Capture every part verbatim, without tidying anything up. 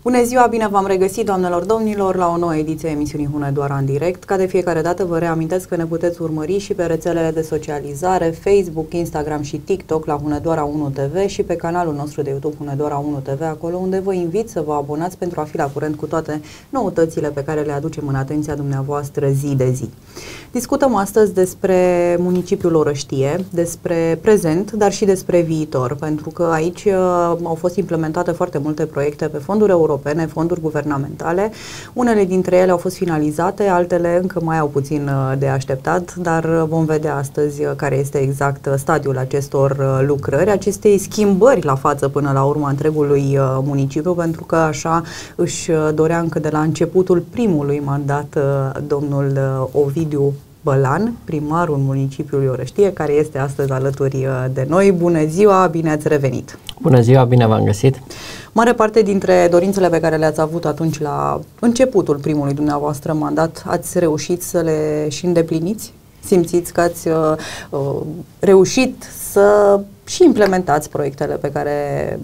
Bună ziua, bine v-am regăsit, doamnelor, domnilor, la o nouă ediție a emisiunii Hunedoara în direct. Ca de fiecare dată vă reamintesc că ne puteți urmări și pe rețelele de socializare, Facebook, Instagram și TikTok la Hunedoara unu T V și pe canalul nostru de YouTube Hunedoara unu T V, acolo unde vă invit să vă abonați pentru a fi la curent cu toate noutățile pe care le aducem în atenția dumneavoastră zi de zi. Discutăm astăzi despre municipiul Orăștie, despre prezent, dar și despre viitor, pentru că aici uh, au fost implementate foarte multe proiecte pe fonduri europene, fonduri guvernamentale. Unele dintre ele au fost finalizate, altele încă mai au puțin uh, de așteptat, dar vom vedea astăzi uh, care este exact uh, stadiul acestor uh, lucrări, acestei schimbări la față până la urmă întregului uh, municipiu, pentru că așa își uh, dorea încă de la începutul primului mandat uh, domnul uh, Ovidiu Bălan, primarul municipiului Orăștie, care este astăzi alături de noi. Bună ziua, bine ați revenit! Bună ziua, bine v-am găsit! Mare parte dintre dorințele pe care le-ați avut atunci la începutul primului dumneavoastră mandat, ați reușit să le și îndepliniți? Simțiți că ați uh, uh, reușit să și implementați proiectele pe care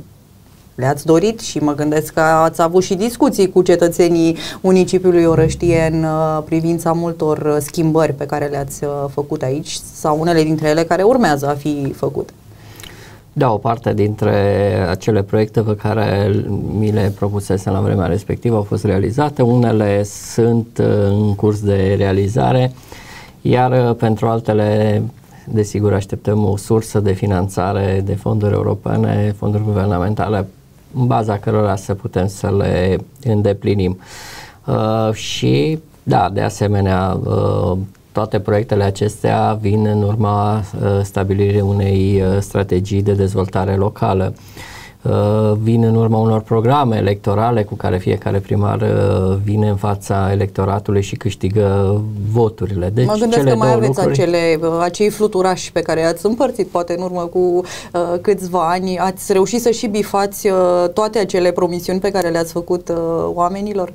le-ați dorit și mă gândesc că ați avut și discuții cu cetățenii municipiului Orăștie în uh, privința multor uh, schimbări pe care le-ați uh, făcut aici sau unele dintre ele care urmează a fi făcute. Da, o parte dintre acele proiecte pe care mi le propusesem la vremea respectivă au fost realizate, unele sunt uh, în curs de realizare, iar uh, pentru altele, desigur, așteptăm o sursă de finanțare de fonduri europene, fonduri guvernamentale, în baza cărora să putem să le îndeplinim. Uh, și, da, de asemenea, uh, toate proiectele acestea vin în urma uh, stabilirii unei uh, strategii de dezvoltare locală. Uh, vin în urma unor programe electorale cu care fiecare primar uh, vine în fața electoratului și câștigă voturile. Deci, mă gândesc cele că mai aveți lucruri... acele, acei fluturași pe care i-ați împărțit poate în urmă cu uh, câțiva ani. Ați reușit să și bifați uh, toate acele promisiuni pe care le-ați făcut uh, oamenilor?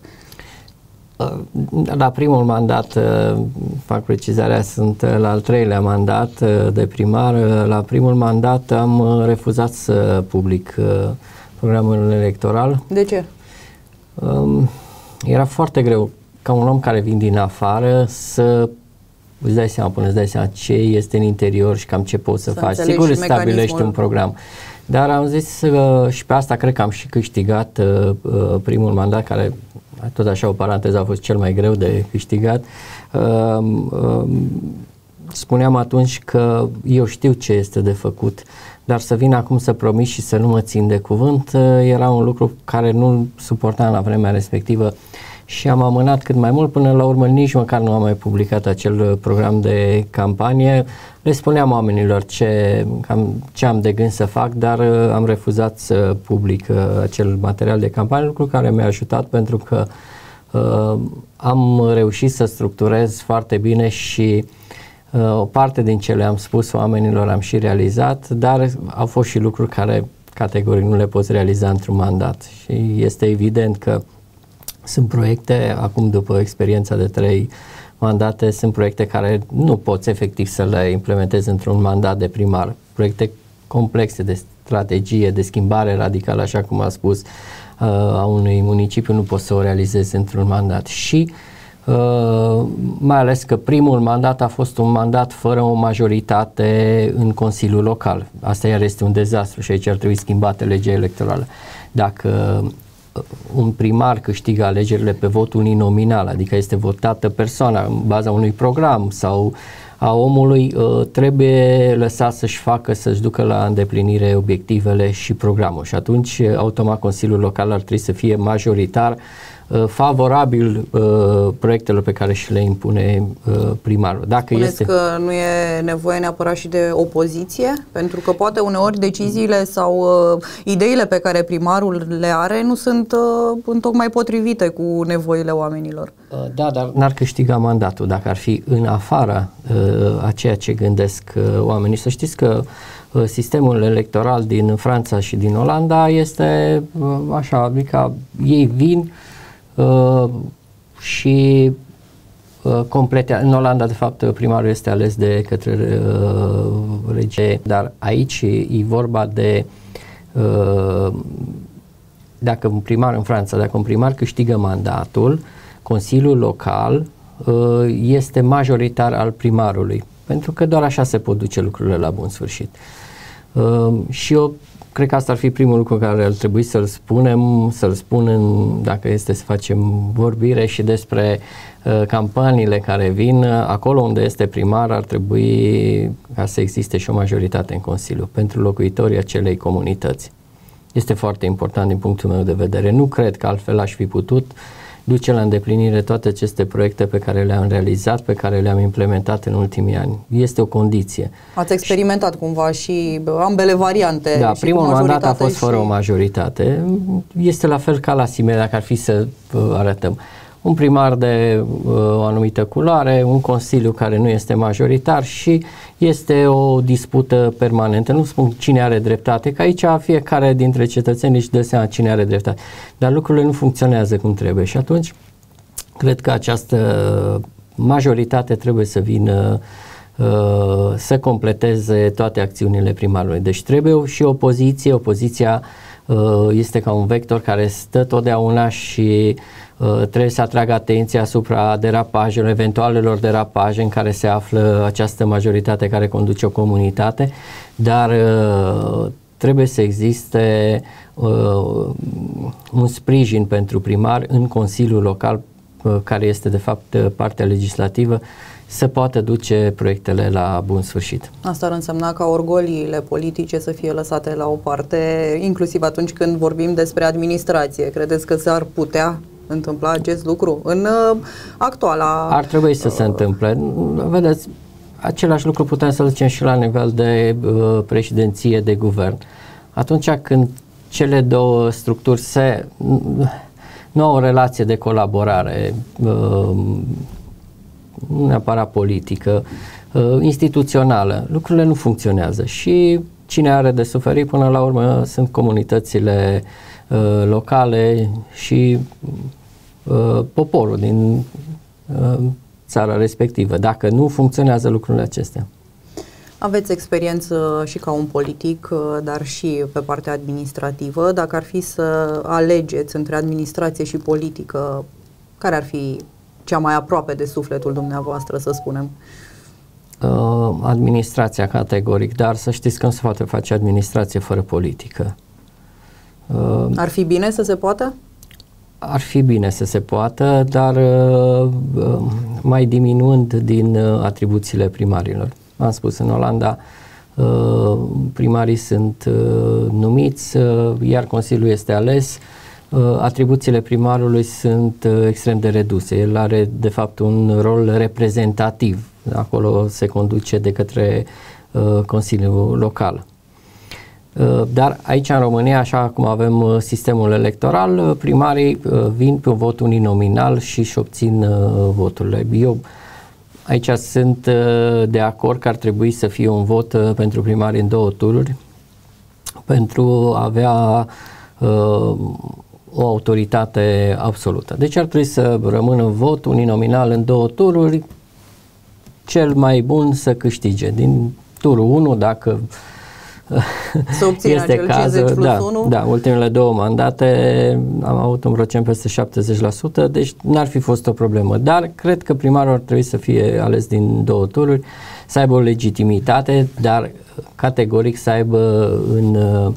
La primul mandat, fac precizarea, sunt la al treilea mandat de primar. La primul mandat am refuzat să public programul electoral. De ce? Era foarte greu ca un om care vin din afară să îți dai seama, până îți dai seama ce este în interior și cam ce poți să, să faci. Sigur îți stabilești un program. Dar am zis uh, și pe asta cred că am și câștigat uh, primul mandat, care tot așa o paranteză a fost cel mai greu de câștigat. Uh, uh, spuneam atunci că eu știu ce este de făcut, dar să vin acum să promit și să nu mă țin de cuvânt uh, era un lucru care nu suportam la vremea respectivă și am amânat cât mai mult, până la urmă nici măcar nu am mai publicat acel program de campanie. Le spuneam oamenilor ce, cam, ce am de gând să fac, dar uh, am refuzat să public uh, acel material de campanie, lucru care mi-a ajutat pentru că uh, am reușit să structurez foarte bine și uh, o parte din ce le-am spus oamenilor am și realizat, dar au fost și lucruri care categoric nu le poți realiza într-un mandat și este evident că sunt proiecte, acum după experiența de trei mandate, sunt proiecte care nu poți efectiv să le implementezi într-un mandat de primar. Proiecte complexe de strategie, de schimbare radicală, așa cum a spus, a unui municipiu, nu poți să o realizezi într-un mandat. Și mai ales că primul mandat a fost un mandat fără o majoritate în Consiliul Local. Asta iar este un dezastru și aici ar trebui schimbată legea electorală. Dacă un primar câștigă alegerile pe vot uninominal, adică este votată persoana în baza unui program sau a omului, trebuie lăsat să-și facă, să-și ducă la îndeplinire obiectivele și programul și atunci automat Consiliul Local ar trebui să fie majoritar favorabil uh, proiectelor pe care și le impune uh, primarul. Dacă Spuneți este... că nu e nevoie neapărat și de opoziție? Pentru că poate uneori deciziile sau uh, ideile pe care primarul le are nu sunt uh, întocmai potrivite cu nevoile oamenilor. Uh, da, dar n-ar câștiga mandatul dacă ar fi în afara uh, a ceea ce gândesc uh, oamenii. Să știți că uh, sistemul electoral din Franța și din Olanda este uh, așa, adică ei vin Uh, și uh, complete. În Olanda, de fapt, primarul este ales de către uh, rege, dar aici e vorba de uh, dacă un primar în Franța, dacă un primar câștigă mandatul, Consiliul Local este majoritar al primarului, pentru că doar așa se pot duce lucrurile la bun sfârșit. Și eu cred că asta ar fi primul lucru care ar trebui să-l spunem, să-l spun în, dacă este să facem vorbire și despre uh, campaniile care vin, acolo unde este primar ar trebui ca să existe și o majoritate în Consiliu pentru locuitorii acelei comunități. Este foarte important din punctul meu de vedere. Nu cred că altfel aș fi putut duce la îndeplinire toate aceste proiecte pe care le-am realizat, pe care le-am implementat în ultimii ani. Este o condiție. Ați experimentat și, cumva și ambele variante. Da, și primul mandat a fost și... fără o majoritate. Este la fel ca la Simerea, dacă ar fi să arătăm. Un primar de uh, o anumită culoare, un consiliu care nu este majoritar și este o dispută permanentă. Nu spun cine are dreptate, că aici fiecare dintre cetățeni își dă seama cine are dreptate. Dar lucrurile nu funcționează cum trebuie și atunci cred că această majoritate trebuie să vină uh, să completeze toate acțiunile primarului. Deci trebuie și opoziție. Opoziția uh, este ca un vector care stă totdeauna și Uh, trebuie să atragă atenția asupra derapajelor, eventualelor derapaje în care se află această majoritate care conduce o comunitate, dar uh, trebuie să existe uh, un sprijin pentru primar în Consiliul Local, uh, care este de fapt partea legislativă, să poată duce proiectele la bun sfârșit. Asta ar însemna ca orgoliile politice să fie lăsate la o parte, inclusiv atunci când vorbim despre administrație. Credeți că s-ar putea întâmpla acest lucru în uh, actuala... Ar trebui să uh, se întâmple. Vedeți, același lucru putem să-l zicem și la nivel de uh, președinție, de guvern. Atunci când cele două structuri se... nu au o relație de colaborare, uh, nu neapărat politică, uh, instituțională, lucrurile nu funcționează și cine are de suferit până la urmă sunt comunitățile uh, locale și uh, poporul din uh, țara respectivă, dacă nu funcționează lucrurile acestea. Aveți experiență și ca un politic, dar și pe partea administrativă. Dacă ar fi să alegeți între administrație și politică, care ar fi cea mai aproape de sufletul dumneavoastră, să spunem? Uh, administrația, categoric, dar să știți că nu se poate face administrație fără politică. Uh, ar fi bine să se poată? Ar fi bine să se poată, dar uh, uh, mai diminuând din uh, atribuțiile primarilor. Am spus, în Olanda uh, primarii sunt uh, numiți, uh, iar Consiliul este ales. Uh, atribuțiile primarului sunt uh, extrem de reduse. El are de fapt un rol reprezentativ. Acolo se conduce de către uh, Consiliul Local. Uh, dar aici în România, așa cum avem uh, sistemul electoral, uh, primarii uh, vin pe un vot uninominal și își obțin uh, voturile. Eu aici sunt uh, de acord că ar trebui să fie un vot uh, pentru primari în două tururi pentru a avea uh, o autoritate absolută. Deci ar trebui să rămână vot uninominal în două tururi, cel mai bun să câștige. Din turul unu, dacă să obțină este cazul, da, da, ultimele două mandate am avut un procent peste șaptezeci la sută, deci n-ar fi fost o problemă. Dar cred că primarul ar trebui să fie ales din două tururi, să aibă o legitimitate, dar categoric să aibă în,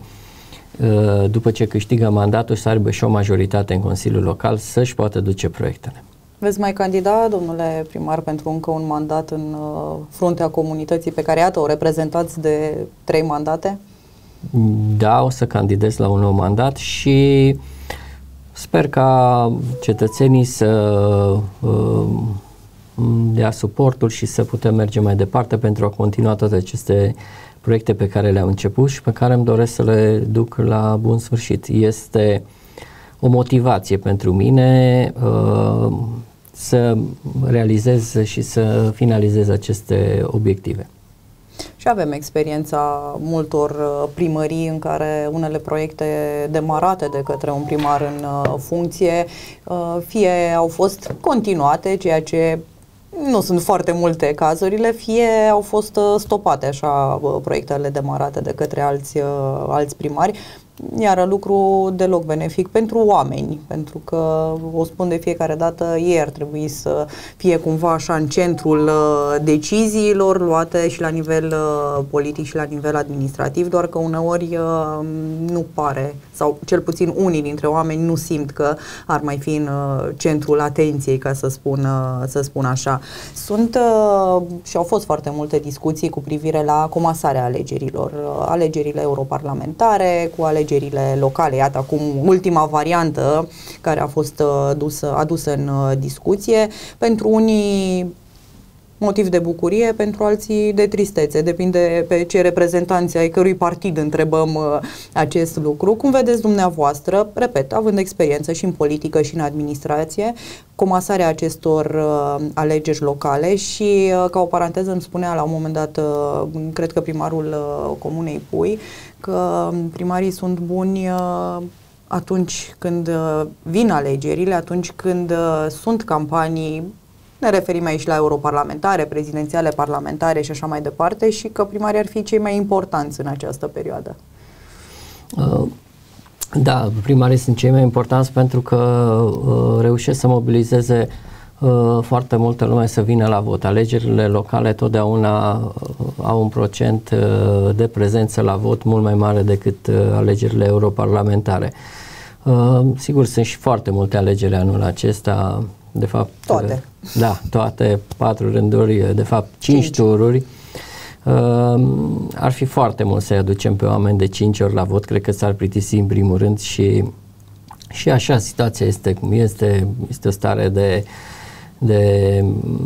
după ce câștigă mandatul, să aibă și o majoritate în Consiliul Local să-și poată duce proiectele. Veți mai candida, domnule primar, pentru încă un mandat în uh, fruntea comunității pe care, iată, o reprezentați de trei mandate? Da, o să candidez la un nou mandat și sper ca cetățenii să uh, dea suportul și să putem merge mai departe pentru a continua toate aceste proiecte pe care le-am început și pe care îmi doresc să le duc la bun sfârșit. Este o motivație pentru mine uh, să realizez și să finalizez aceste obiective. Și avem experiența multor primării în care unele proiecte demarate de către un primar în uh, funcție uh, fie au fost continuate, ceea ce nu sunt foarte multe cazurile, fie au fost uh, stopate așa uh, proiectele demarate de către alți, uh, alți primari. iară lucru deloc benefic pentru oameni, pentru că, o spun de fiecare dată, ei ar trebui să fie cumva așa în centrul uh, deciziilor luate și la nivel uh, politic și la nivel administrativ, doar că uneori uh, nu pare, sau cel puțin unii dintre oameni nu simt că ar mai fi în uh, centrul atenției, ca să spun, uh, să spun așa. Sunt uh, și au fost foarte multe discuții cu privire la comasarea alegerilor, uh, alegerile europarlamentare cu alegerile locale. Iată acum ultima variantă care a fost uh, dusă, adusă în uh, discuție. Pentru unii motiv de bucurie, pentru alții de tristețe. Depinde pe ce reprezentanți ai cărui partid întrebăm uh, acest lucru. Cum vedeți dumneavoastră, repet, având experiență și în politică și în administrație, comasarea acestor uh, alegeri locale și, uh, ca o paranteză, îmi spunea la un moment dat, uh, cred că primarul uh, Comunei Pui, că primarii sunt buni uh, atunci când uh, vin alegerile, atunci când uh, sunt campanii. Ne referim aici la europarlamentare, prezidențiale, parlamentare și așa mai departe, și că primarii ar fi cei mai importanți în această perioadă. Da, primarii sunt cei mai importanți pentru că uh, reușesc să mobilizeze uh, foarte multă lume să vină la vot. Alegerile locale totdeauna uh, au un procent uh, de prezență la vot mult mai mare decât uh, alegerile europarlamentare. Uh, sigur, sunt și foarte multe alegeri anul acesta. De fapt, toate. Da, toate, patru rânduri, de fapt, cinci, cinci. tururi. Uh, ar fi foarte mult să-i aducem pe oameni de cinci ori la vot, cred că s-ar plictisi în primul rând și, și așa situația este cum este, este o stare de, de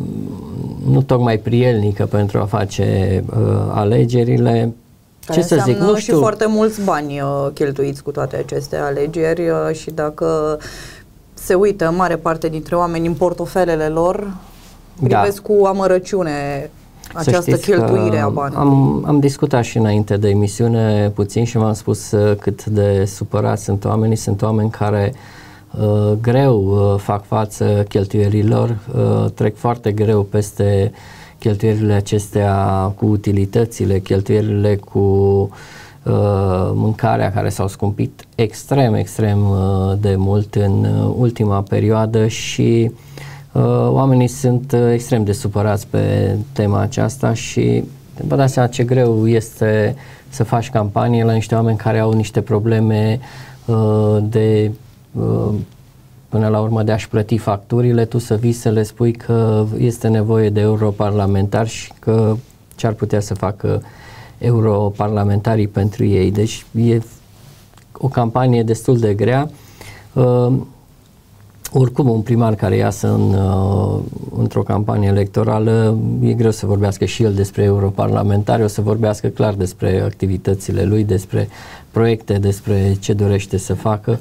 nu tocmai prielnică pentru a face uh, alegerile. Care Ce să zic, nu știu. Și foarte mulți bani uh, cheltuiți cu toate aceste alegeri uh, și dacă se uită în mare parte dintre oameni în portofelele lor, privesc da. cu amărăciune această cheltuire a banilor. Am, am discutat și înainte de emisiune puțin și v-am spus uh, cât de supărați sunt oamenii. Sunt oameni care uh, greu uh, fac față cheltuierilor, uh, trec foarte greu peste cheltuierile acestea cu utilitățile, cheltuierile cu Uh, mâncarea, care s-au scumpit extrem, extrem uh, de mult în uh, ultima perioadă și uh, oamenii sunt uh, extrem de supărați pe tema aceasta și vă dați seama ce greu este să faci campanie la niște oameni care au niște probleme uh, de uh, până la urmă de a-și plăti facturile, tu să vii să le spui că este nevoie de europarlamentari și că ce ar putea să facă europarlamentarii pentru ei. Deci e o campanie destul de grea. Uh, oricum un primar care iasă în, uh, într-o campanie electorală, e greu să vorbească și el despre europarlamentari, o să vorbească clar despre activitățile lui, despre proiecte, despre ce dorește să facă.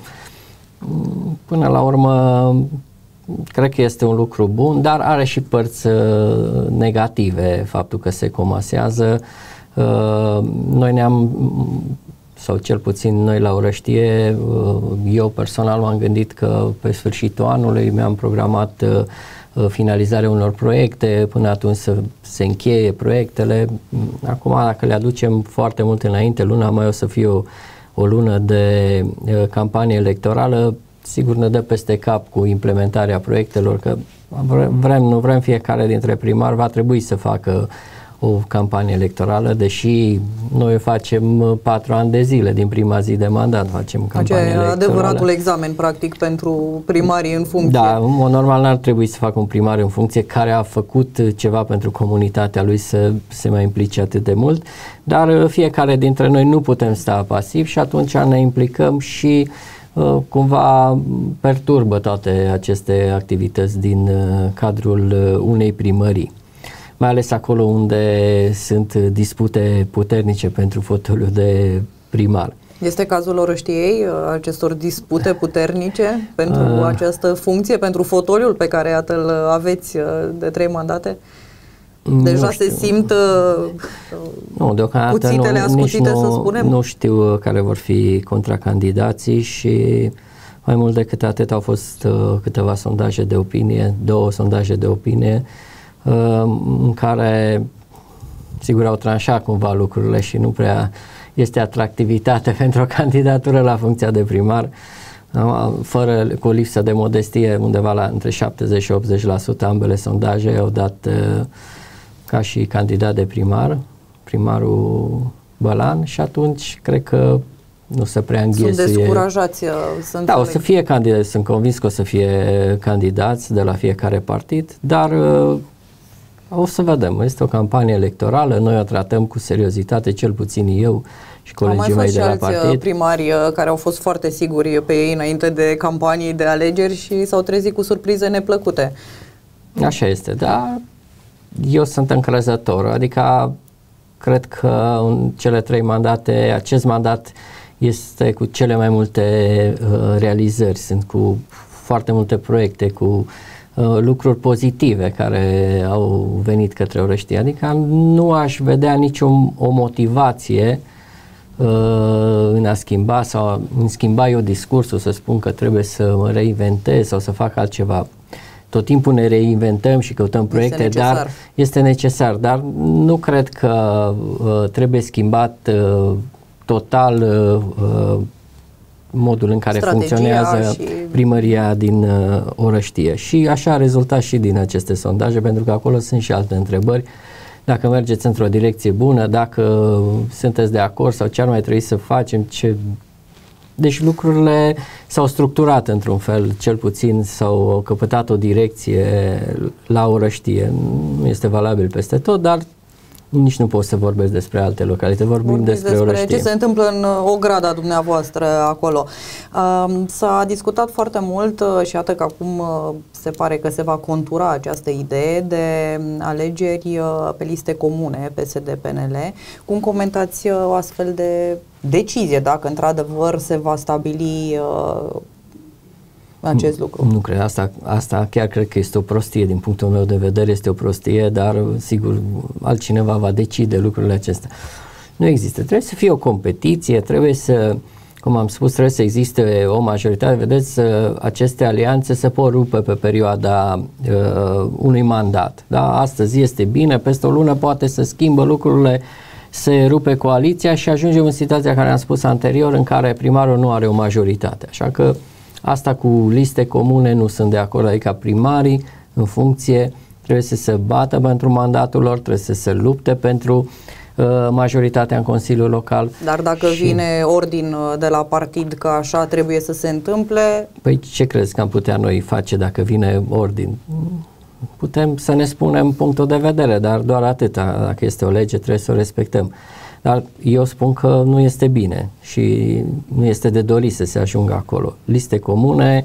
Până la urmă, cred că este un lucru bun, dar are și părți uh, negative faptul că se comasează. Uh, noi ne-am, sau cel puțin noi la Orăștie, uh, eu personal m-am gândit că pe sfârșitul anului mi-am programat uh, finalizarea unor proiecte, până atunci să se încheie proiectele. Acum, dacă le aducem foarte mult înainte, luna mai o să fie o, o lună de uh, campanie electorală, sigur ne dă peste cap cu implementarea proiectelor, că vrem, nu vrem, fiecare dintre primari va trebui să facă o campanie electorală, deși noi o facem patru ani de zile, din prima zi de mandat facem campanie electorală. Adevăratul examen, practic, pentru primarii în funcție. Da, în mod normal n-ar trebui să facă un primar în funcție care a făcut ceva pentru comunitatea lui să se mai implice atât de mult, dar fiecare dintre noi nu putem sta pasiv și atunci ne implicăm și uh, cumva perturbă toate aceste activități din uh, cadrul uh, unei primării. Mai ales acolo unde sunt dispute puternice pentru fotoliul de primar. Este cazul Orăștiei, acestor dispute puternice pentru uh, această funcție, pentru fotoliul pe care iată îl aveți de trei mandate? Deja se simt nu, deocamdată cuțitele nu, ascutite, nu, să spunem? Nu știu care vor fi contracandidații și mai mult decât atât au fost câteva sondaje de opinie, două sondaje de opinie, în care sigur au tranșat cumva lucrurile și nu prea este atractivitate pentru o candidatură la funcția de primar, fără, cu o lipsă de modestie, undeva la între șaptezeci și optzeci la sută ambele sondaje au dat uh, ca și candidat de primar, primarul Bălan, și atunci cred că nu se prea înghesuie. Sunt descurajați. Sunt da, o să fie candidați, sunt convins că o să fie candidați de la fiecare partid, dar uh, o să vedem. Este o campanie electorală, noi o tratăm cu seriozitate, cel puțin eu și colegii mei de la partid. Au mai fost și alți primari care au fost foarte siguri pe ei înainte de campanii de alegeri și s-au trezit cu surprize neplăcute. Așa este, dar eu sunt încrezător, adică cred că în cele trei mandate, acest mandat este cu cele mai multe uh, realizări, sunt cu foarte multe proiecte, cu uh, lucruri pozitive care au venit către Orăștie, adică nu aș vedea nicio o motivație uh, în a schimba sau în schimba eu discursul, să spun că trebuie să mă reinventez sau să fac altceva. Tot timpul ne reinventăm și căutăm proiecte, este dar este necesar, dar nu cred că uh, trebuie schimbat uh, total uh, modul în care strategia funcționează și... primăria din uh, Orăștie. Și așa a rezultat și din aceste sondaje, pentru că acolo sunt și alte întrebări. Dacă mergeți într-o direcție bună, dacă sunteți de acord sau ce ar mai trebui să facem, ce... Deci lucrurile s-au structurat într-un fel, cel puțin s-au căpătat o direcție la Orăștie. Nu este valabil peste tot, dar nici nu pot să vorbesc despre alte localități, vorbim Vorbiți despre, despre Orăștie. Ce se întâmplă în Ograda dumneavoastră acolo. S-a discutat foarte mult și iată că acum se pare că se va contura această idee de alegeri pe liste comune, P S D P N L. Cum comentați o astfel de decizie, dacă într-adevăr se va stabili acest lucru? Nu cred, asta, asta chiar cred că este o prostie, din punctul meu de vedere este o prostie, dar sigur altcineva va decide lucrurile acestea. Nu există, trebuie să fie o competiție, trebuie să, cum am spus, trebuie să existe o majoritate, vedeți, aceste alianțe se pot rupe pe perioada uh, unui mandat. Da? Astăzi este bine, peste o lună poate să schimbă lucrurile, se rupe coaliția și ajungem în situația care am spus anterior, în care primarul nu are o majoritate, așa că asta cu liste comune nu sunt de acord, adică primarii în funcție trebuie să se bată pentru mandatul lor, trebuie să se lupte pentru uh, majoritatea în Consiliul Local. Dar dacă și... vine ordin de la partid că așa trebuie să se întâmple... Păi ce crezi că am putea noi face dacă vine ordin? Putem să ne spunem punctul de vedere, dar doar atâta. Dacă este o lege trebuie să o respectăm. Dar eu spun că nu este bine și nu este de dorit să se ajungă acolo. Liste comune.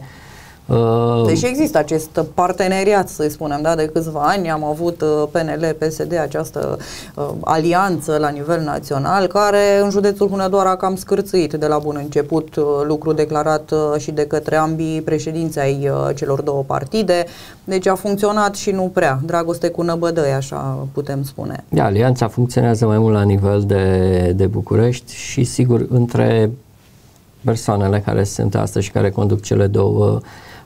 Uh, Deși există acest parteneriat, să spunem, da, de câțiva ani am avut P N L P S D, această uh, alianță la nivel național, care în județul Hunedoara a cam scârțâit de la bun început, uh, lucru declarat uh, și de către ambii președinți ai uh, celor două partide. Deci a funcționat și nu prea. Dragoste cu năbădăi, așa putem spune. Da, alianța funcționează mai mult la nivel de, de București și sigur între persoanele care sunt astăzi și care conduc cele două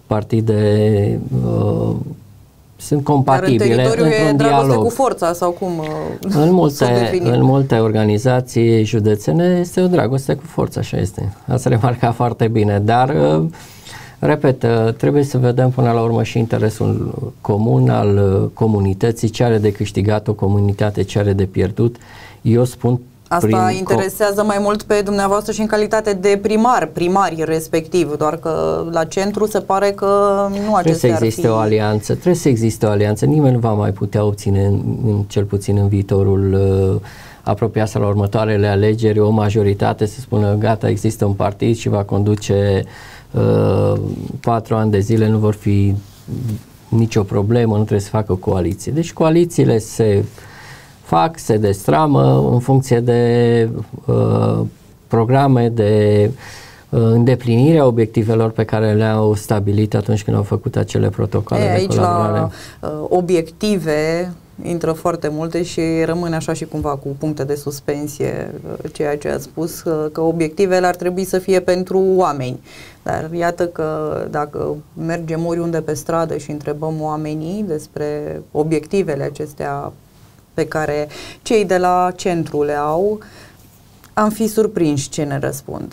partide uh, sunt compatibile. Dar în teritoriu e dragoste cu forța sau cum uh, în multe, în multe organizații județene este o dragoste cu forța, așa este. Ați remarcat foarte bine, dar uh, repet, uh, trebuie să vedem până la urmă și interesul comun al uh, comunității, ce are de câștigat o comunitate, ce are de pierdut. Eu spun Asta interesează mai mult pe dumneavoastră și în calitate de primar, primari respectiv, doar că la centru se pare că nu acestea Trebuie să existe ar fi... o alianță, trebuie să existe o alianță, nimeni nu va mai putea obține, în, în, cel puțin în viitorul uh, apropiat sau la următoarele alegeri, o majoritate să spună gata, există un partid și va conduce uh, patru ani de zile, nu vor fi nicio problemă, nu trebuie să facă coaliție. Deci coalițiile se fac, se destramă în funcție de uh, programe, de uh, îndeplinirea obiectivelor pe care le-au stabilit atunci când au făcut acele protocoale e, de aici colaborare. La uh, obiective intră foarte multe și rămâne așa și cumva cu puncte de suspensie ceea ce ați spus, că obiectivele ar trebui să fie pentru oameni. Dar iată că dacă mergem oriunde pe stradă și întrebăm oamenii despre obiectivele acestea pe care cei de la centru le au, am fi surprinși ce ne răspund.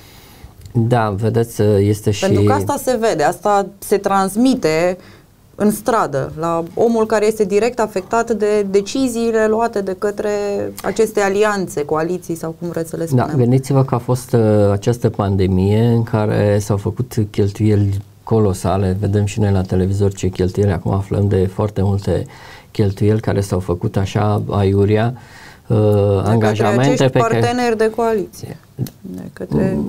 Da, vedeți, este și... Pentru că asta se vede, asta se transmite în stradă, la omul care este direct afectat de deciziile luate de către aceste alianțe, coaliții sau cum vreți să le spunem. Da, gândiți-vă că a fost uh, această pandemie în care s-au făcut cheltuieli colosale, vedem și noi la televizor ce cheltuieli, acum aflăm de foarte multe cheltuieli care s-au făcut așa aiurea, uh, de angajamente către pe parteneri care... de coaliție. De către...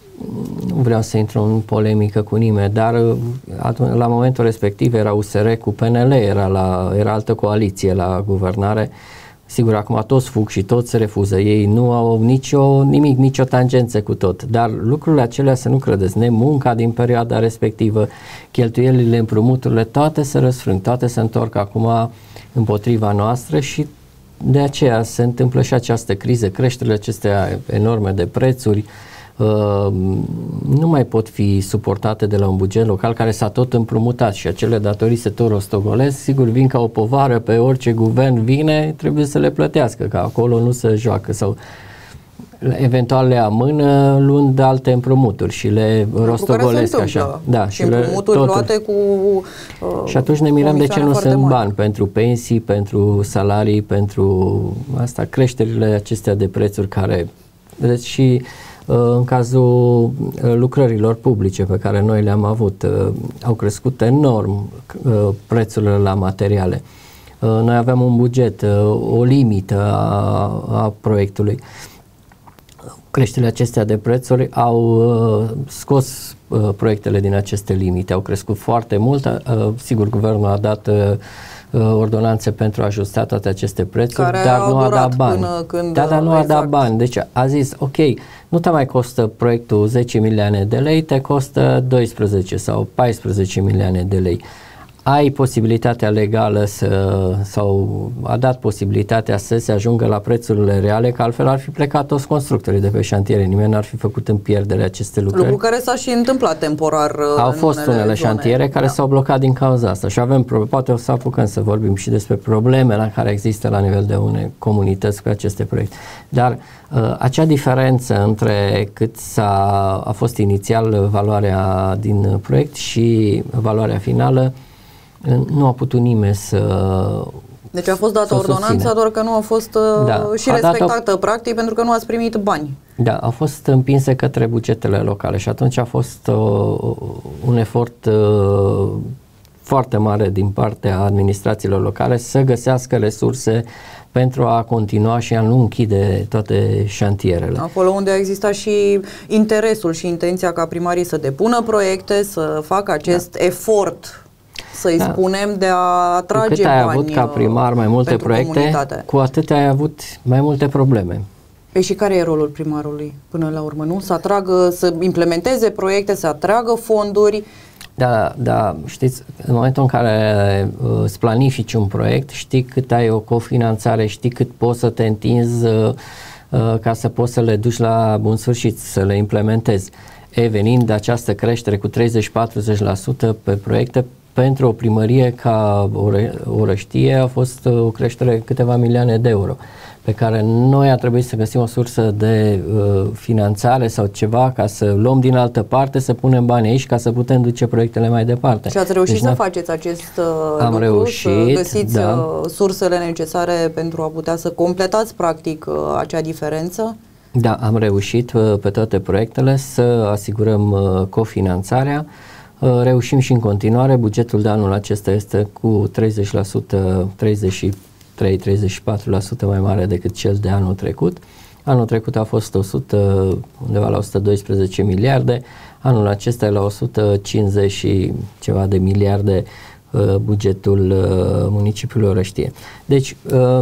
Nu vreau să intru în polemică cu nimeni, dar atunci, la momentul respectiv era U S R cu P N L, era, la, era altă coaliție la guvernare. Sigur, acum toți fug și toți se refuză. Ei nu au nicio, nimic, nicio tangență cu tot. Dar lucrurile acelea, să nu credeți, ne munca din perioada respectivă, cheltuielile, împrumuturile, toate se răsfrâng, toate se întorc acum împotriva noastră și de aceea se întâmplă și această criză, creșterile acestea enorme de prețuri, Uh, nu mai pot fi suportate de la un buget local care s-a tot împrumutat și acele datorii se tot rostogolesc, sigur vin ca o povară pe orice guvern vine, trebuie să le plătească, că acolo nu se joacă sau eventual le amână luând alte împrumuturi și le rostogolesc așa. Da, și, și împrumuturi le, luate cu uh, și atunci ne mirăm de ce nu sunt mari. bani pentru pensii, pentru salarii, pentru asta, creșterile acestea de prețuri care, deci și în cazul lucrărilor publice pe care noi le-am avut, au crescut enorm prețurile la materiale. Noi aveam un buget, o limită a, a proiectului. Creșterile acestea de prețuri au scos proiectele din aceste limite, au crescut foarte mult. Sigur, guvernul a dat ordonanțe pentru a ajusta toate aceste prețuri, care dar nu a dat bani. Când, da, dar nu exact. a dat bani. Deci a zis, ok, nu te mai costă proiectul zece milioane de lei, te costă doisprezece sau paisprezece milioane de lei. Ai posibilitatea legală să, sau a dat posibilitatea să se ajungă la prețurile reale, că altfel ar fi plecat toți constructorii de pe șantiere, nimeni n-ar fi făcut în pierdere aceste lucruri. Lucru care s-a și întâmplat temporar. Au fost unele, unele șantiere care da. s-au blocat din cauza asta și avem, poate o să apucăm să vorbim și despre problemele care există la nivel de unei comunități cu aceste proiecte. Dar uh, acea diferență între cât s-a, a fost inițial valoarea din proiect și valoarea finală, nu a putut nimeni să... Deci a fost dată ordonanța, doar că nu a fost da, și a respectată o... practic pentru că nu ați primit bani. Da, a fost împinse către bugetele locale și atunci a fost uh, un efort uh, foarte mare din partea administrațiilor locale să găsească resurse pentru a continua și a nu închide toate șantierele. Acolo unde a existat și interesul și intenția ca primarii să depună proiecte, să facă acest da. efort, să-i da. spunem, de a atrage cu cât ai bani avut ca primar mai multe proiecte, comunitate. Cu atât ai avut mai multe probleme. Păi și care e rolul primarului până la urmă, nu? Să atragă, să implementeze proiecte, să atragă fonduri. Da, da, știți, în momentul în care uh, îți planifici un proiect, știi cât ai o cofinanțare, știi cât poți să te întinzi uh, uh, ca să poți să le duci la bun sfârșit, să le implementezi. E, venind de această creștere cu treizeci-patruzeci la sută pe proiecte, pentru o primărie ca Orăștie a fost o creștere câteva milioane de euro, pe care noi a trebuit să găsim o sursă de uh, finanțare sau ceva ca să luăm din altă parte, să punem bani aici ca să putem duce proiectele mai departe. Și ați reușit deci, să faceți acest uh, am lucru, reușit, să găsiți da. uh, sursele necesare pentru a putea să completați practic uh, acea diferență? Da, am reușit uh, pe toate proiectele să asigurăm uh, cofinanțarea. Reușim și în continuare, bugetul de anul acesta este cu treizeci la sută, treizeci și trei - treizeci și patru la sută mai mare decât cel de anul trecut. Anul trecut a fost o sută, undeva la o sută doisprezece miliarde, anul acesta e la o sută cincizeci și ceva de miliarde bugetul municipiului Orăștie. Deci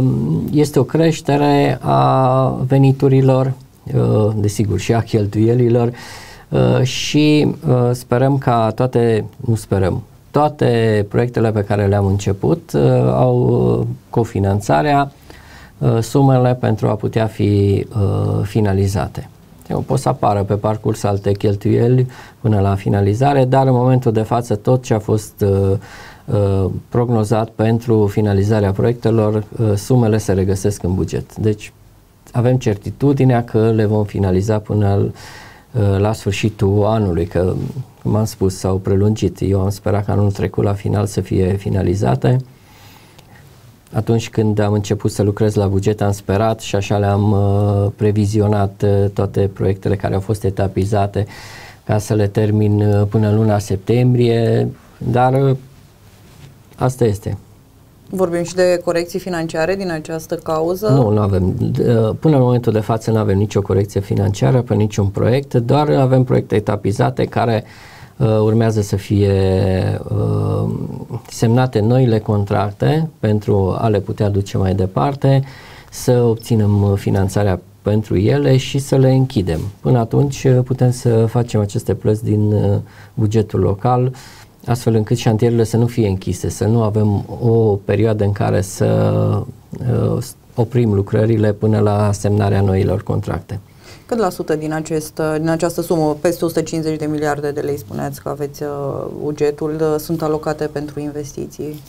este o creștere a veniturilor, desigur și a cheltuielilor, Uh, și uh, sperăm ca toate, nu sperăm, toate proiectele pe care le-am început uh, au cofinanțarea, uh, sumele pentru a putea fi uh, finalizate. Pot să apară pe parcurs alte cheltuieli până la finalizare, dar în momentul de față tot ce a fost uh, uh, prognozat pentru finalizarea proiectelor, uh, sumele se regăsesc în buget. Deci avem certitudinea că le vom finaliza până la sfârșitul anului, că, cum am spus, s-au prelungit. Eu am sperat că anul trecut la final să fie finalizate. Atunci când am început să lucrez la buget am sperat și așa le-am uh, previzionat uh, toate proiectele care au fost etapizate ca să le termin uh, până în luna septembrie, dar uh, asta este. Vorbim și de corecții financiare din această cauză? Nu, nu avem. Până în momentul de față nu avem nicio corecție financiară pe niciun proiect, doar avem proiecte etapizate care uh, urmează să fie uh, semnate noile contracte pentru a le putea duce mai departe, să obținem finanțarea pentru ele și să le închidem. Până atunci putem să facem aceste plăți din uh, bugetul local, astfel încât șantierele să nu fie închise, să nu avem o perioadă în care să uh, oprim lucrările până la semnarea noilor contracte. Cât la sută din, acest, din această sumă, peste o sută cincizeci de miliarde de lei, spuneați că aveți uh, bugetul, uh, sunt alocate pentru investiții?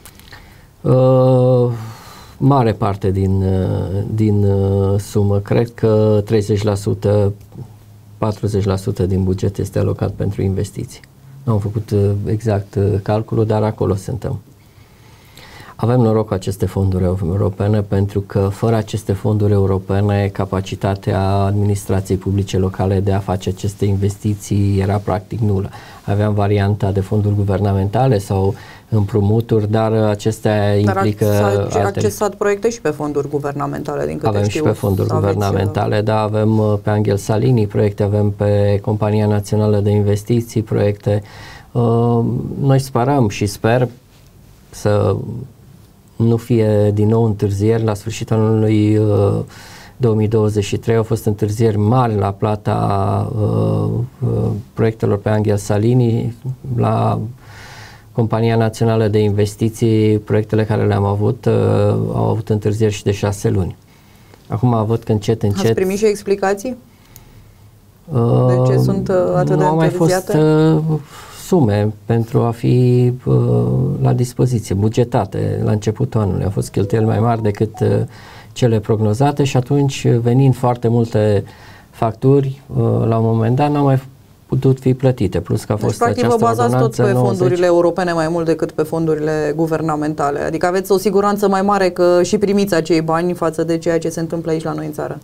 Uh, mare parte din, uh, din uh, sumă, cred că treizeci la sută, patruzeci la sută din buget este alocat pentru investiții. Nu am făcut exact calculul, dar acolo suntem. Avem noroc cu aceste fonduri europene pentru că fără aceste fonduri europene capacitatea administrației publice locale de a face aceste investiții era practic nulă. Aveam varianta de fonduri guvernamentale sau împrumuturi, dar acestea implică... Dar ați accesat proiecte și pe fonduri guvernamentale, din câte avem știu. Și pe fonduri aveți guvernamentale, da, avem pe Angel Salini proiecte, avem pe Compania Națională de Investiții proiecte. Noi sperăm și sper să nu fie din nou întârzieri. La sfârșitul anului două mii douăzeci și trei au fost întârzieri mari la plata proiectelor pe Angel Salini, la Compania Națională de Investiții, proiectele care le-am avut uh, au avut întârzieri și de șase luni. Acum văd că încet, încet... Ați primit și explicații? Uh, de ce sunt uh, atât de întârziate? Nu au mai fost uh, sume pentru a fi uh, la dispoziție, bugetate la începutul anului. Au fost cheltuieli mai mari decât uh, cele prognozate și atunci, venind foarte multe facturi, uh, la un moment dat n-au mai putut fi plătite, plus că a fost deci, această practic, vă bazați tot pe nouăzeci. Fondurile europene mai mult decât pe fondurile guvernamentale. Adică aveți o siguranță mai mare că și primiți acei bani față de ceea ce se întâmplă aici la noi în țară.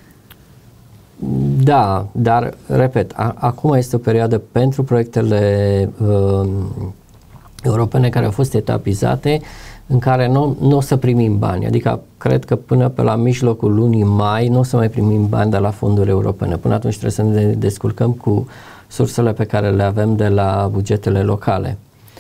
Da, dar, repet, a, acum este o perioadă pentru proiectele uh, europene care au fost etapizate, în care nu, nu o să primim bani. Adică, cred că până pe la mijlocul lunii mai nu o să mai primim bani de la fonduri europene. Până atunci trebuie să ne descurcăm cu sursele pe care le avem de la bugetele locale.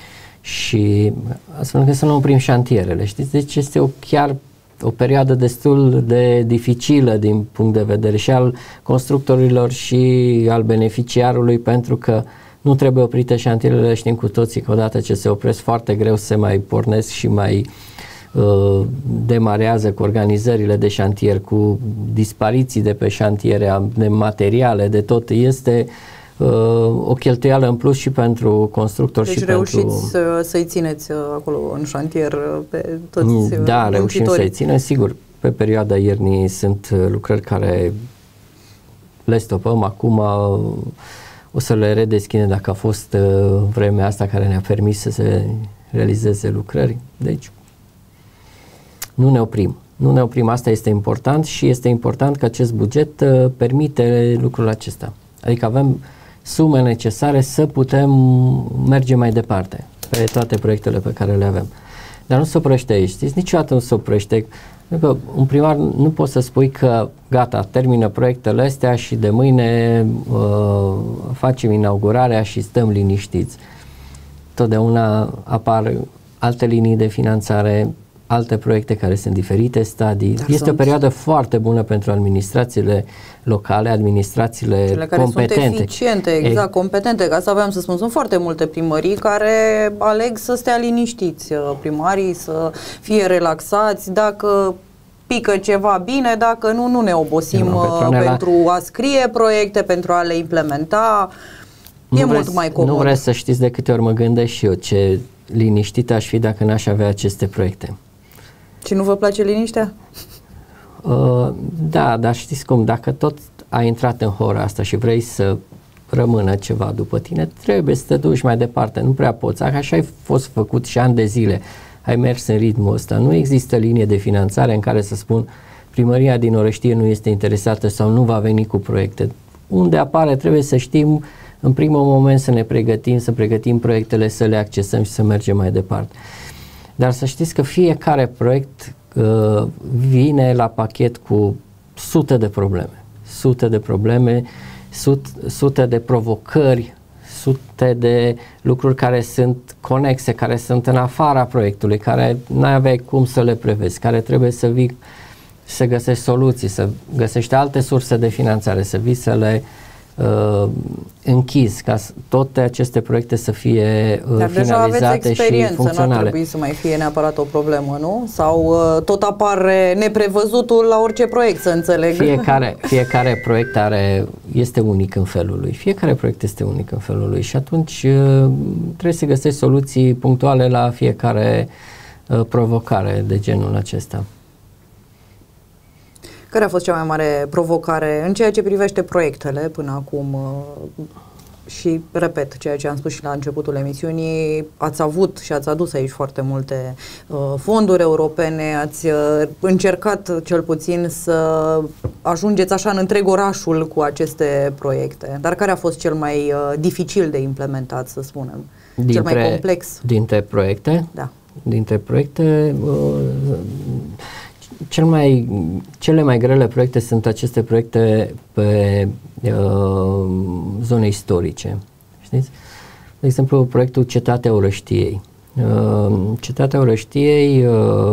Și astfel încât să nu oprim șantierele. Știți? Deci este o, chiar o perioadă destul de dificilă din punct de vedere și al constructorilor și al beneficiarului, pentru că nu trebuie oprite șantierele, știm cu toții că odată ce se opresc foarte greu se mai pornesc și mai uh, demarează cu organizările de șantier, cu dispariții de pe șantiere, de materiale, de tot. Este uh, o cheltuială în plus și pentru constructori deci și reușiți pentru... să, să-i țineți acolo în șantier pe toți Da, reușim să-i ținem, sigur. Pe perioada iernii sunt lucrări care le stopăm acum, o să le redeschide dacă a fost uh, vremea asta care ne-a permis să se realizeze lucrări. Deci, nu ne oprim. Nu ne oprim, asta este important și este important că acest buget uh, permite lucrul acesta. Adică avem sume necesare să putem merge mai departe pe toate proiectele pe care le avem. Dar nu se oprește aici, știți? Niciodată nu se oprește. Că un primar nu poți să spui că gata, termină proiectele astea și de mâine uh, facem inaugurarea și stăm liniștiți. Totdeauna apar alte linii de finanțare, alte proiecte care sunt diferite stadii. Dar este sunt... o perioadă foarte bună pentru administrațiile locale, administrațiile cele care competente. Sunt eficiente, exact, e... competente. Ca să aveam să spun, sunt foarte multe primării care aleg să stea liniștiți, primarii să fie relaxați, dacă pică ceva bine, dacă nu, nu ne obosim nu, Petronela, pentru a scrie proiecte, pentru a le implementa. E mult vreți, mai comod. Nu vreți să știți de câte ori mă gândesc și eu ce liniștit aș fi dacă n-aș avea aceste proiecte. Și nu vă place liniștea? Uh, da, dar știți cum, dacă tot ai intrat în hora asta și vrei să rămână ceva după tine, trebuie să te duci mai departe, nu prea poți. Așa ai fost făcut și ani de zile, ai mers în ritmul ăsta. Nu există linie de finanțare în care să spun primăria din Orăștie nu este interesată sau nu va veni cu proiecte. Unde apare, trebuie să știm în primul moment să ne pregătim, să pregătim proiectele, să le accesăm și să mergem mai departe. Dar să știți că fiecare proiect uh, vine la pachet cu sute de probleme, sute de probleme, sut, sute de provocări, sute de lucruri care sunt conexe, care sunt în afara proiectului, care n-ai aveai cum să le prevezi, care trebuie să vii să găsești soluții, să găsești alte surse de finanțare, să vii să le uh, închizi, ca toate aceste proiecte să fie uh, finalizate și funcționale. Nu ar trebui să mai fie neapărat o problemă, nu? Sau uh, tot apare neprevăzutul la orice proiect, să înțeleg. Fiecare, fiecare proiect are, este unic în felul lui. Fiecare proiect este unic în felul lui și atunci uh, trebuie să găsești soluții punctuale la fiecare uh, provocare de genul acesta. Care a fost cea mai mare provocare în ceea ce privește proiectele până acum? Și, repet, ceea ce am spus și la începutul emisiunii, ați avut și ați adus aici foarte multe uh, fonduri europene, ați uh, încercat cel puțin să ajungeți așa în întreg orașul cu aceste proiecte. Dar care a fost cel mai uh, dificil de implementat, să spunem? Dintre, cel mai complex? Dintre proiecte? Da. Dintre proiecte... Uh, Cel mai, cele mai grele proiecte sunt aceste proiecte pe uh, zone istorice. Știți? De exemplu, proiectul Cetatea Orăștiei. Uh, Cetatea Orăștiei uh,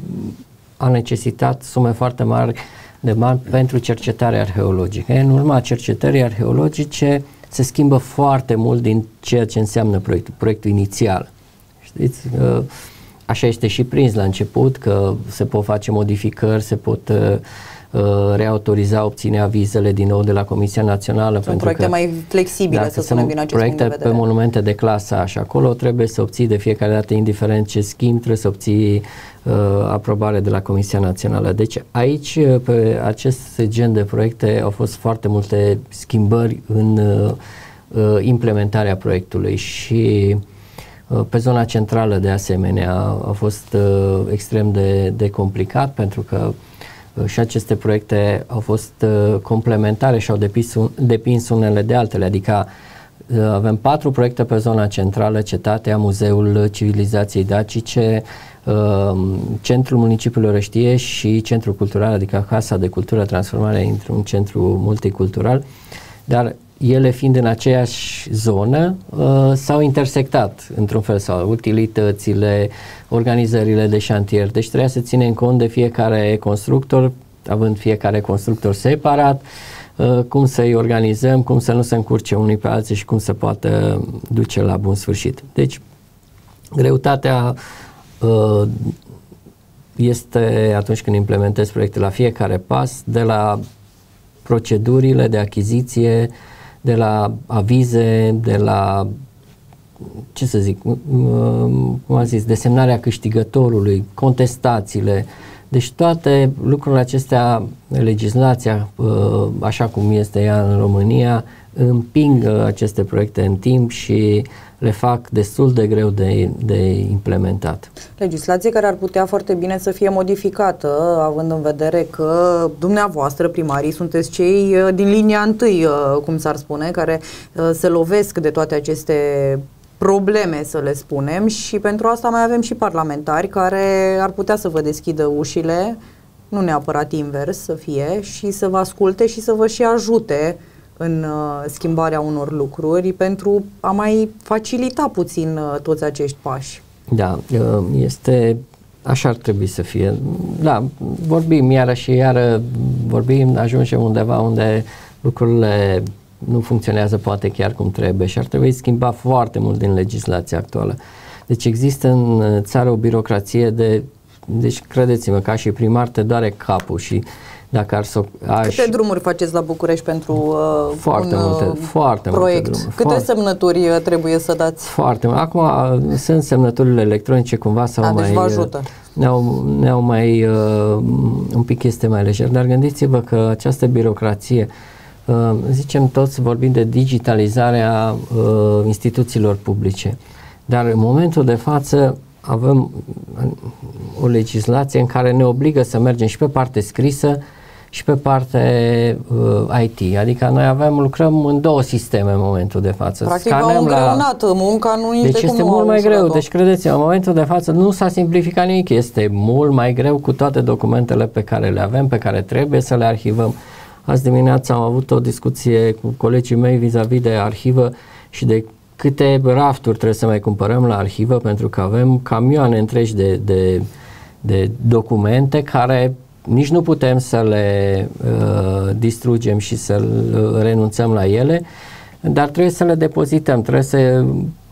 a necesitat sume foarte mari de bani pentru cercetare arheologică. În urma cercetării arheologice se schimbă foarte mult din ceea ce înseamnă proiectul, proiectul inițial. Știți? Uh, Așa este și prins la început, că se pot face modificări, se pot uh, reautoriza, obține avizele din nou de la Comisia Națională. Sunt pentru proiecte că, mai flexibile, să spunem, din acest punct de vedere. Proiecte pe monumente de clasă A și acolo trebuie să obții de fiecare dată, indiferent ce schimb, trebuie să obții uh, aprobare de la Comisia Națională. Deci aici, pe acest gen de proiecte, au fost foarte multe schimbări în uh, implementarea proiectului și pe zona centrală, de asemenea, a fost uh, extrem de, de complicat pentru că uh, și aceste proiecte au fost uh, complementare și au depins, un, depins unele de altele, adică uh, avem patru proiecte pe zona centrală, Cetatea, Muzeul Civilizației Dacice, uh, Centrul Municipiului Orăștie și Centrul Cultural, adică Casa de Cultură, transformarea într-un centru multicultural, dar ele fiind în aceeași zonă, uh, s-au intersectat într-un fel sau utilitățile, organizările de șantier. Deci trebuia să ținem cont de fiecare constructor, având fiecare constructor separat, uh, cum să-i organizăm, cum să nu se încurce unii pe alții și cum să poată duce la bun sfârșit. Deci, greutatea uh, este atunci când implementezi proiecte la fiecare pas, de la procedurile de achiziție, de la avize, de la, ce să zic, cum am zis, desemnarea câștigătorului, contestațiile. Deci toate lucrurile acestea, legislația, așa cum este ea în România, împing aceste proiecte în timp și le fac destul de greu de, de implementat. Legislație care ar putea foarte bine să fie modificată, având în vedere că dumneavoastră, primarii, sunteți cei din linia întâi, cum s-ar spune, care se lovesc de toate aceste probleme, să le spunem, și pentru asta mai avem și parlamentari care ar putea să vă deschidă ușile, nu neapărat invers să fie, și să vă asculte și să vă și ajute în uh, schimbarea unor lucruri pentru a mai facilita puțin uh, toți acești pași. Da, este, așa ar trebui să fie. Da, vorbim iară și iară, vorbim, ajungem undeva unde lucrurile nu funcționează poate chiar cum trebuie și ar trebui schimba foarte mult din legislația actuală. Deci există în țară o birocrație de, deci credeți-mă, ca și primar te doare capul și Dacă ar să aș... Câte drumuri faceți la București pentru uh, foarte un multe, foarte proiect? Multe drumuri, Câte foarte, semnături trebuie să dați? Foarte multe. Acum sunt semnăturile electronice cumva sau A, mai... Deci vă ajută. Ne-au, ne-au mai... Uh, un pic este mai lejer, dar gândiți-vă că această birocrație, uh, zicem toți vorbim de digitalizarea uh, instituțiilor publice, dar în momentul de față avem o legislație în care ne obligă să mergem și pe parte scrisă și pe parte uh, I T, adică noi avem, lucrăm în două sisteme în momentul de față. Practic v-au îngreunat la... munca, nu nici Deci de este cum mult mai greu, deci credeți-mă, în momentul de față nu s-a simplificat nimic, este mult mai greu cu toate documentele pe care le avem, pe care trebuie să le arhivăm. Azi dimineața am avut o discuție cu colegii mei vis-a-vis de arhivă și de câte rafturi trebuie să mai cumpărăm la arhivă, pentru că avem camioane întregi de, de, de documente care nici nu putem să le uh, distrugem și să renunțăm la ele, dar trebuie să le depozităm, trebuie să...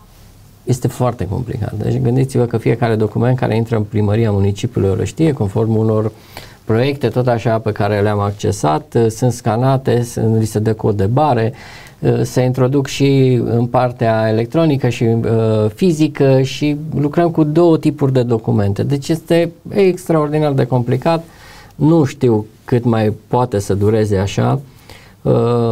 Este foarte complicat. Deci gândiți-vă că fiecare document care intră în primăria municipiului Orăștie, conform unor proiecte tot așa pe care le-am accesat, sunt scanate, li se dă cod de bare, se introduc și în partea electronică și uh, fizică și lucrăm cu două tipuri de documente. Deci este extraordinar de complicat. Nu știu cât mai poate să dureze așa. Uh,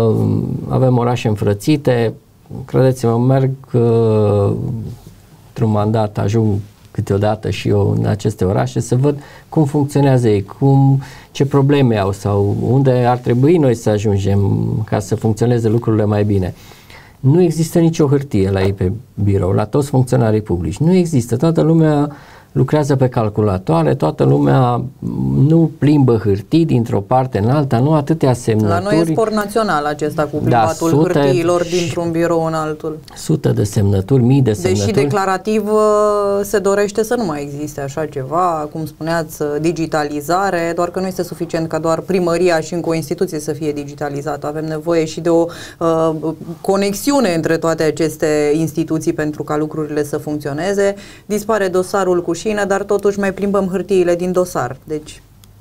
avem orașe înfrățite. Credeți-mă, merg uh, într-un mandat, ajung câteodată și eu în aceste orașe să văd cum funcționează ei, cum, ce probleme au sau unde ar trebui noi să ajungem ca să funcționeze lucrurile mai bine. Nu există nicio hârtie la ei pe birou, la toți funcționarii publici. Nu există. Toată lumea lucrează pe calculatoare, toată lumea nu plimbă hârtii dintr-o parte în alta, nu atâtea semnături. La noi e sport național acesta cu plimbatul da, hârtiilor dintr-un birou în altul. Sute de semnături, mii de semnături. Deși declarativ se dorește să nu mai existe așa ceva, cum spuneați, digitalizare, doar că nu este suficient ca doar primăria și încă o instituție să fie digitalizată. Avem nevoie și de o uh, conexiune între toate aceste instituții pentru ca lucrurile să funcționeze. Dispare dosarul cu dar totuși mai plimbăm hârtiile din dosar. Deci...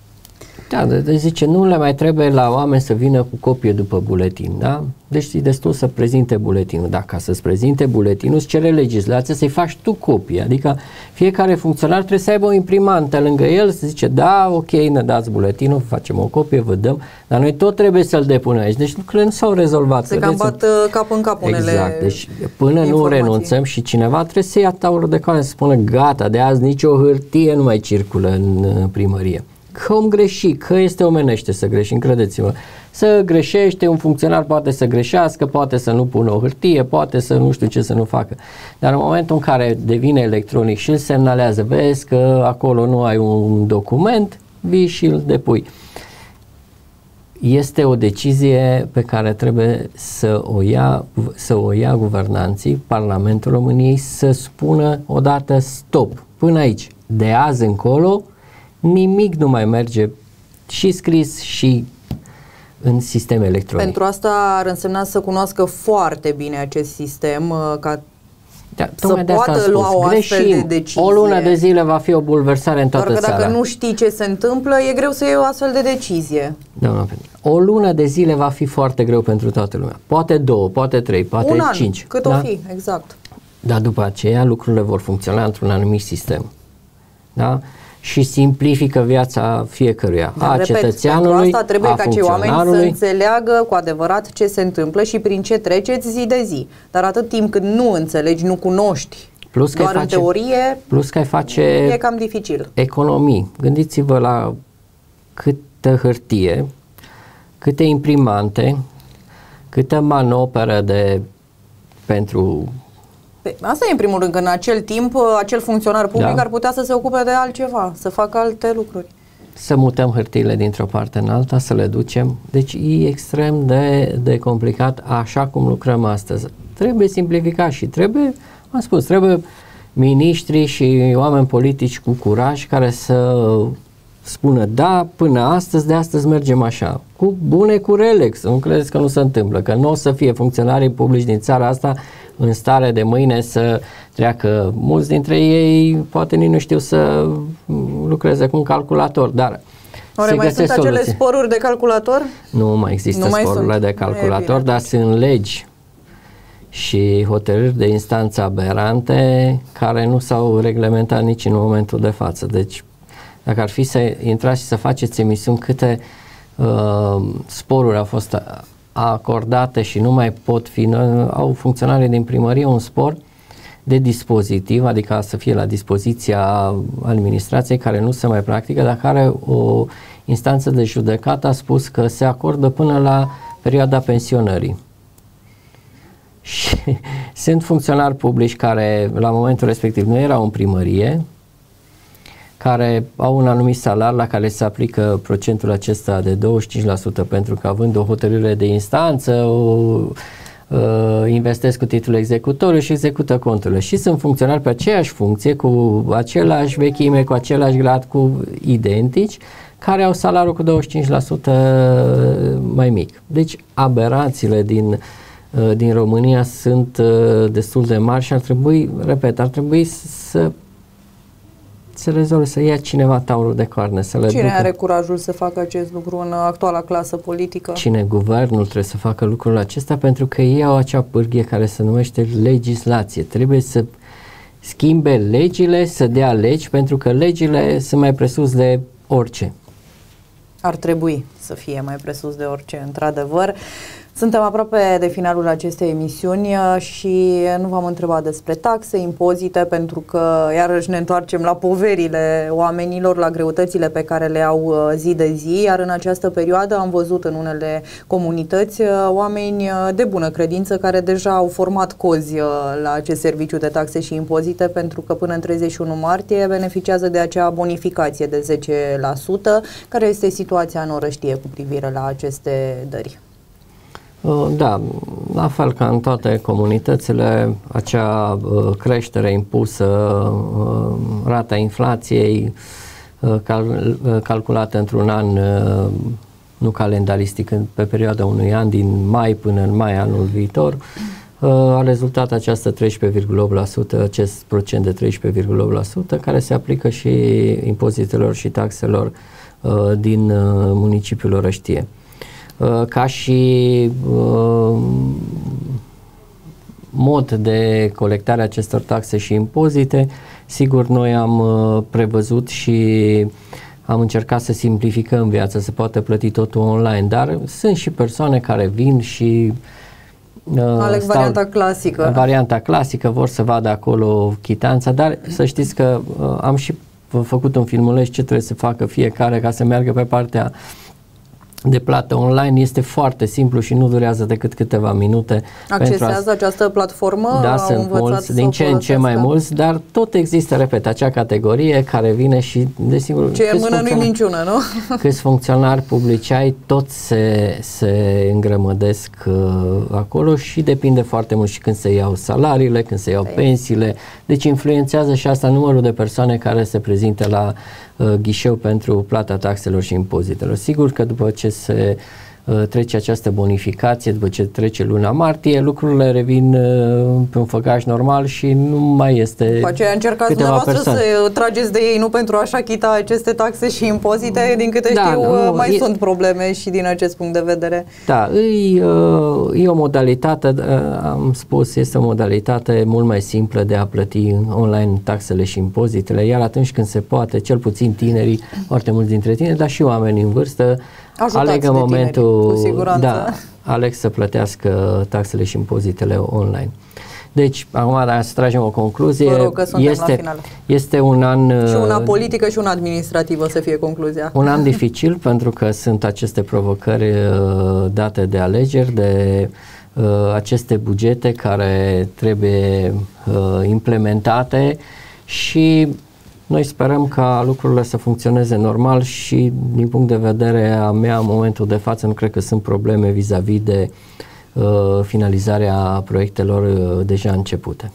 Da, deci zice, nu le mai trebuie la oameni să vină cu copie după buletin, da? Deci e destul să prezinte buletinul. Dacă să-ți prezinte buletinul, îți cere legislația să-i faci tu copie. Adică fiecare funcționar trebuie să aibă o imprimantă lângă el, să zice, da, ok, ne dați buletinul, facem o copie, vă dăm, dar noi tot trebuie să-l depunem aici. Deci lucrurile nu s-au rezolvat. Se cam bat cap în cap unele Exact, deci până informații. Nu renunțăm și cineva trebuie să ia taurul de coane, să spună, gata, de azi nicio hârtie nu mai circulă în primărie. Că om greși, că este omenește să greșim, credeți-mă. Să greșește, un funcționar poate să greșească, poate să nu pună o hârtie, poate să nu știu ce să nu facă. Dar în momentul în care devine electronic și îl semnalează, vezi că acolo nu ai un document, vii și îl depui. Este o decizie pe care trebuie să o ia, să o ia guvernanții, Parlamentul României, să spună odată stop, până aici, de azi încolo, nimic nu mai merge și scris și în sistem electronic. Pentru asta ar însemna să cunoască foarte bine acest sistem, ca da, să poată lua o astfel de decizie. O lună de zile va fi o bulversare în toată țara. Doar că dacă țara. nu știi ce se întâmplă, e greu să iei o astfel de decizie. Da, o lună de zile va fi foarte greu pentru toată lumea. Poate două, poate trei, poate Un an, cinci. cât da? o fi, exact. Dar după aceea lucrurile vor funcționa într-un anumit sistem. Da? Și simplifică viața fiecăruia, Dar, a repet, cetățeanului, pentru asta trebuie a ca cei oameni să funcționarului. înțeleagă cu adevărat ce se întâmplă și prin ce treceți zi de zi. Dar atât timp cât nu înțelegi, nu cunoști, plus că doar în face, teorie, plus că ai face e cam dificil. Economii. Gândiți-vă la câtă hârtie, câte imprimante, câtă manoperă de pentru... Asta e în primul rând, că în acel timp acel funcționar public da. ar putea să se ocupe de altceva, să facă alte lucruri. Să mutăm hârtiile dintr-o parte în alta, să le ducem. Deci e extrem de, de complicat așa cum lucrăm astăzi. Trebuie simplificat și trebuie, am spus, trebuie miniștri și oameni politici cu curaj care să spună da, până astăzi, de astăzi mergem așa. Cu bune, cu rele, să nu credeți că nu se întâmplă, că nu o să fie funcționarii publici din țara asta în stare de mâine să treacă. Mulți dintre ei poate nici nu știu să lucreze cu un calculator, dar Oare se mai găsesc sunt acele soluții. sporuri de calculator? Nu mai există nu mai sporurile sunt. de calculator, dar sunt legi și hotărâri de instanță aberante care nu s-au reglementat nici în momentul de față. Deci, dacă ar fi să intrați și să faceți emisiuni câte uh, sporuri au fost acordate și nu mai pot fi, au funcționarii din primărie un spor de dispozitiv, adică să fie la dispoziția administrației, care nu se mai practică, dar care o instanță de judecată a spus că se acordă până la perioada pensionării. Și sunt funcționari publici care la momentul respectiv nu erau în primărie, care au un anumit salar la care se aplică procentul acesta de douăzeci și cinci la sută, pentru că având o hotărâre de instanță, o uh, investesc cu titlul executoriu și execută conturile. Și sunt funcționari pe aceeași funcție, cu același vechime, cu același grad, cu identici, care au salariul cu douăzeci și cinci la sută mai mic. Deci aberațiile din din România sunt uh, destul de mari și ar trebui, repet, ar trebui să se rezolve, să ia cineva taurul de coarne, să le Cine ducă. are curajul să facă acest lucru în actuala clasă politică? Cine? Guvernul trebuie să facă lucrul acesta, pentru că ei au acea pârghie care se numește legislație. Trebuie să schimbe legile, să dea legi, pentru că legile sunt mai presus de orice. Ar trebui să fie mai presus de orice, într-adevăr. Suntem aproape de finalul acestei emisiuni și nu v-am întrebat despre taxe, impozite, pentru că iarăși ne întoarcem la poverile oamenilor, la greutățile pe care le au zi de zi, iar în această perioadă am văzut în unele comunități oameni de bună credință care deja au format cozi la acest serviciu de taxe și impozite, pentru că până în treizeci și unu martie beneficiază de acea bonificație de zece la sută. Care este situația în Orăștie cu privire la aceste dări? Da, la fel ca în toate comunitățile, acea uh, creștere impusă, uh, rata inflației uh, cal, uh, calculată într-un an uh, nu calendaristic, pe perioada unui an, din mai până în mai anul viitor, uh, a rezultat această treisprezece virgulă opt la sută, acest procent de treisprezece virgulă opt la sută, care se aplică și impozitelor și taxelor uh, din uh, municipiul Orăștie. Ca și uh, mod de colectare a acestor taxe și impozite, sigur noi am uh, prevăzut și am încercat să simplificăm viața, să poată plăti totul online, dar sunt și persoane care vin și uh, aleg stau, varianta clasică. Varianta clasică, vor să vadă acolo chitanța, dar să știți că uh, am și făcut un filmuleț ce trebuie să facă fiecare ca să meargă pe partea de plată online. Este foarte simplu și nu durează decât câteva minute. Accesează a... această platformă? Da, sunt mulți, din ce în ce mai mulți, dar tot există, repet, acea categorie care vine și, desigur, ce e mână nu-i minciună, nu? Câți funcționari publici ai, toți se, se îngrămădesc uh, acolo și depinde foarte mult și când se iau salariile, când se iau Ei. pensiile, deci influențează și asta numărul de persoane care se prezintă la uh, ghișeu pentru plata taxelor și impozitelor. Sigur că după ce se uh, trece această bonificație, după ce trece luna martie, lucrurile revin uh, pe un făgaș normal și nu mai este după aceea încercați dumneavoastră să trageți de ei, nu pentru a-și achita aceste taxe și impozite, din câte da, știu, nu, mai e, sunt probleme și din acest punct de vedere. Da, e, uh, e o modalitate, uh, am spus, este o modalitate mult mai simplă de a plăti online taxele și impozitele, iar atunci când se poate, cel puțin tinerii, foarte mulți dintre tineri, dar și oamenii în vârstă, ajutați aleg în momentul, tineri, da, aleg să plătească taxele și impozitele online. Deci, acum, dacă să tragem o concluzie, vă rog, că suntem este, la final. este un an... Și una politică și una administrativă să fie concluzia. Un an dificil, pentru că sunt aceste provocări uh, date de alegeri, de uh, aceste bugete care trebuie uh, implementate și noi sperăm ca lucrurile să funcționeze normal și din punct de vedere a mea, în momentul de față, nu cred că sunt probleme vis-a-vis de uh, finalizarea proiectelor uh, deja începute.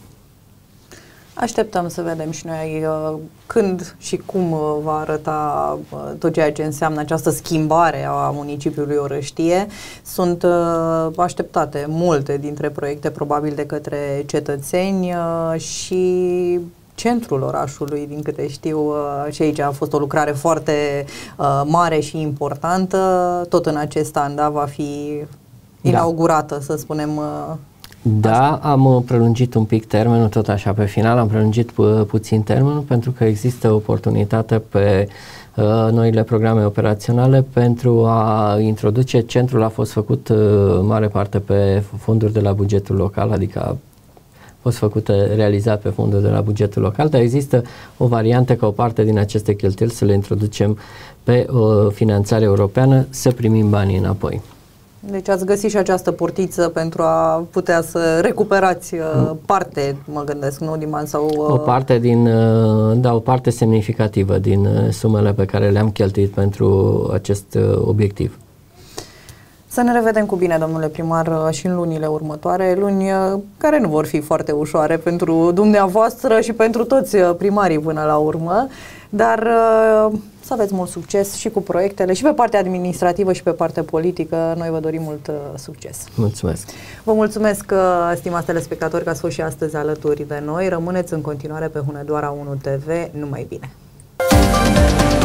Așteptăm să vedem și noi uh, când și cum uh, va arăta uh, tot ceea ce înseamnă această schimbare a municipiului Orăștie. Sunt uh, așteptate multe dintre proiecte probabil de către cetățeni uh, și centrul orașului, din câte știu, și aici a fost o lucrare foarte uh, mare și importantă, tot în acest an, da, va fi inaugurată, da. Să spunem. Uh, da, așa. Am prelungit un pic termenul, tot așa pe final, am prelungit pu- puțin termenul, pentru că există oportunitate pe uh, noile programe operaționale pentru a introduce. Centrul a fost făcut uh, în mare parte pe fonduri de la bugetul local, adică a fost făcută, realizat pe fonduri de la bugetul local, dar există o variantă ca o parte din aceste cheltuieli să le introducem pe o finanțare europeană, să primim banii înapoi. Deci ați găsit și această portiță pentru a putea să recuperați uh, parte, mă gândesc, nu, Diman? Sau, uh... O parte din, uh, da, o parte semnificativă din uh, sumele pe care le-am cheltuit pentru acest uh, obiectiv. Să ne revedem cu bine, domnule primar, și în lunile următoare, luni care nu vor fi foarte ușoare pentru dumneavoastră și pentru toți primarii până la urmă, dar să aveți mult succes și cu proiectele, și pe partea administrativă și pe partea politică. Noi vă dorim mult succes. Mulțumesc! Vă mulțumesc, stimați telespectatori, că ați fost și astăzi alături de noi. Rămâneți în continuare pe Hunedoara unu T V. Numai bine!